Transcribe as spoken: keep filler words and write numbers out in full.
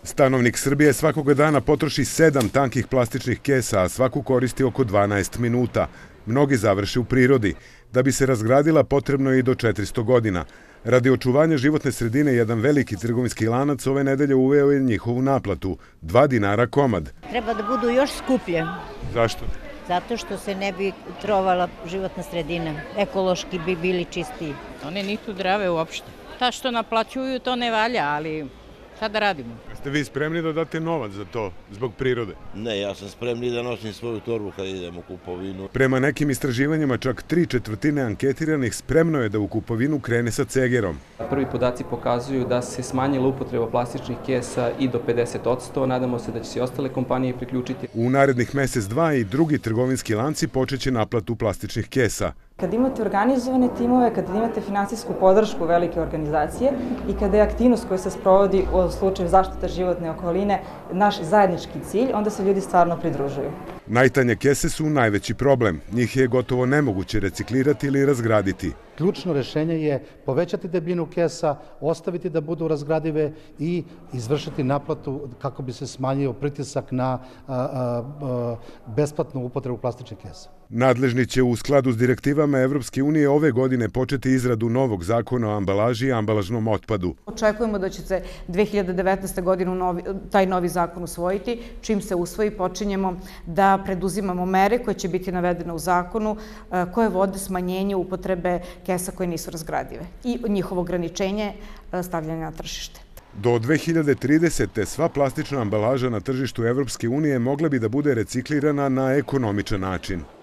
Stanovnik Srbije svakoga dana potroši sedam tankih plastičnih kesa, a svaku koristi oko dvanaest minuta. Mnogi završe u prirodi. Da bi se razgradila, potrebno je i do četiristo godina. Radi očuvanja životne sredine, jedan veliki trgovinski lanac ove nedelje uveo je njihovu naplatu. Dva dinara komad. Treba da budu još skuplje. Zašto? Zato što se ne bi trovala životna sredina. Ekološki bi bili čistiji. One nisu zdrave uopšte. Ta što naplaćuju, to ne valja, ali šta da radimo? Ste vi spremni da date novac za to, zbog prirode? Ne, ja sam spremni da nosim svoju torbu kad idem u kupovinu. Prema nekim istraživanjima, čak tri četvrtine anketiranih spremno je da u kupovinu krene sa cegerom. Prvi podaci pokazuju da se smanjila upotreba plastičnih kesa i do pedeset posto. Nadamo se da će se i ostale kompanije priključiti. U narednih mesec, dva i drugi trgovinski lanci počeće naplatu plastičnih kesa. Kad imate organizovane timove, kad imate finansijsku podršku velike organizacije i kada je aktivnost koja se sprovodi u slučaju zaštite životne okoline naš zajednički cilj, onda se ljudi stvarno pridružuju. Najtanje kese su najveći problem. Njih je gotovo nemoguće reciklirati ili razgraditi. Ključno rešenje je povećati debljinu kesa, ostaviti da budu razgradive i izvršiti naplatu kako bi se smanjio pritisak na a, a, a, besplatnu upotrebu plastičnih kesa. Nadležni će u skladu s direktivama Evropske unije ove godine početi izradu novog zakona o ambalaži i ambalažnom otpadu. Očekujemo da će se dve hiljade devetnaeste. godine novi, taj novi zakon usvojiti. Čim se usvoji, počinjemo da preduzimamo mere koje će biti navedene u zakonu, koje vode smanjenju upotrebe kesa koje nisu razgradive i njihovo ograničenje stavljanja na tržište. Do dve hiljade tridesete. sva plastična ambalaža na tržištu Evropske unije mogla bi da bude reciklirana na ekonomičan način.